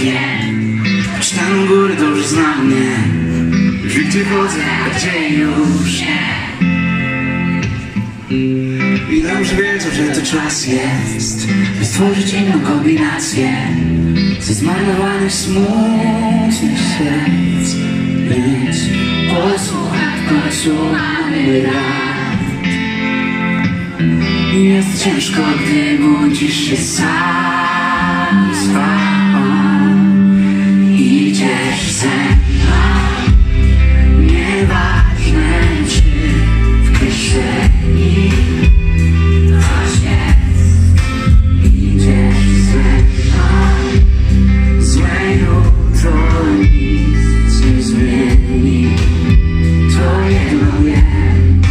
wiem, choć tam u góry dobrze znam mnie, że gdzie chodzę, a gdzie już nie. I dobrze wiedzą, że to czas jest, by stworzyć inną kombinację ze zmarnowanych, smutnych serc. Więc posłuchaj, w końcu mamy rad. Jest ciężko, gdy budzisz się sam. Idziesz ze mną, nieważne czy w kieszeni coś jest. Idziesz ze mną, złe jutro nic nie zmieni. To jedno wiem,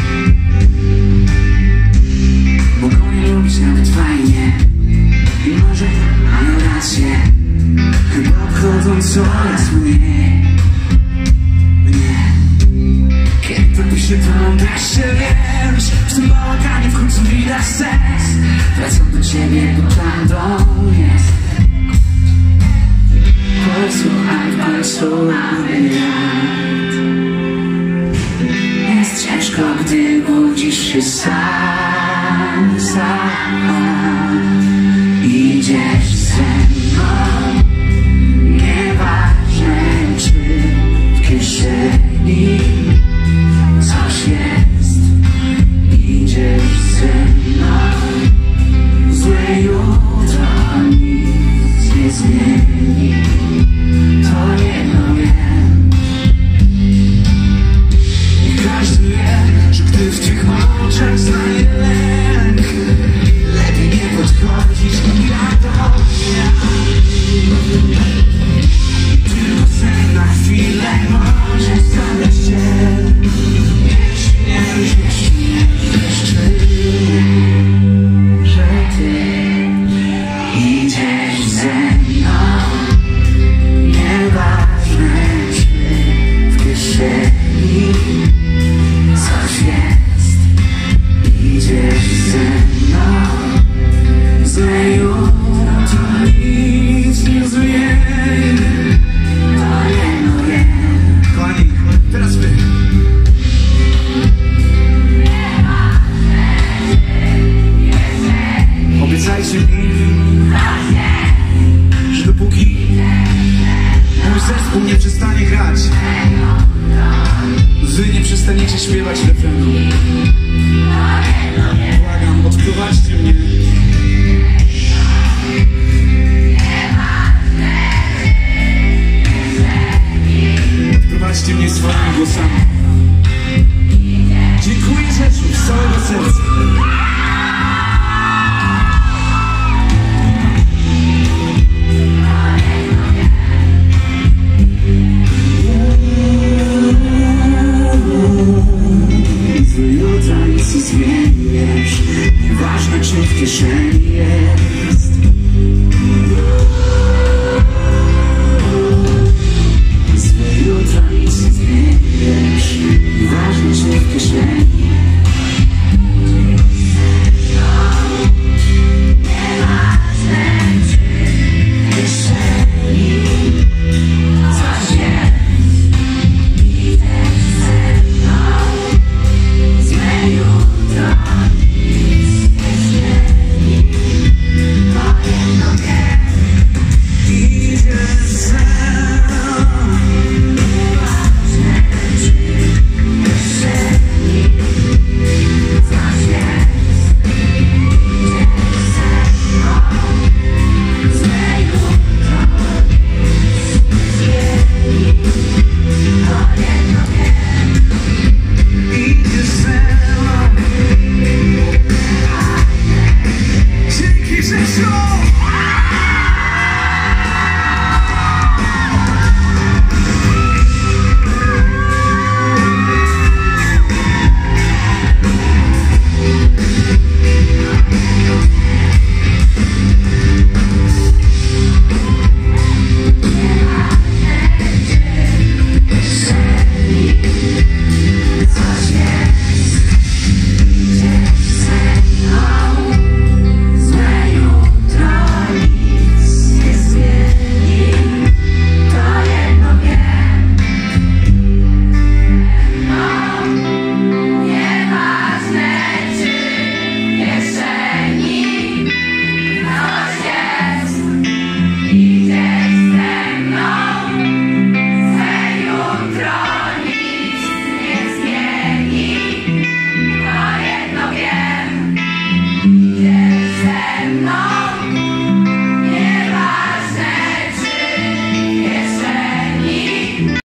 mogą nie lubić nawet fajnie i może mają rację, chyba obchodzą coraz mniej mnie. Kiedy to myślę, to mam tak się wiesz, w tym bałaganie w końcu widać sens. Wracam do ciebie, bo tam dom jest. Posłuchaj, w końcu mamy rad. Jest ciężko, gdy budzisz się sam. Idziesz ze mną, nieważne czy w kieszeni coś jest. Idziesz ze mną, złe jutro nic nie zmieni. To jedno wiem, i każdy wie, że gdy w tych oczach znajdzie lęk, lepiej nie podchodzić do mnie. Tylko sen na chwilę może zabrać cię. Jeśli nie wiesz, że ty idziesz ze mną, nieważne czy w kieszeni coś jest. Idziesz ze mną, złe jutro to nic nie zmieni. To jedno wiem. Kochani, teraz wy. Obiecajcie mi, że dopóki mój zespół nie przestanie grać, wy nie przestaniecie śpiewać refrenu. Błagam, odprowadźcie mnie. Odprowadźcie mnie swoimi głosami. Dziękuję rzeczu z całego serca. Jutra nic nie zmienisz, nieważne czy w kieszeni jest. Złe jutra nic nie zmienisz, nieważne czy w kieszeni. Idziesz ze mną,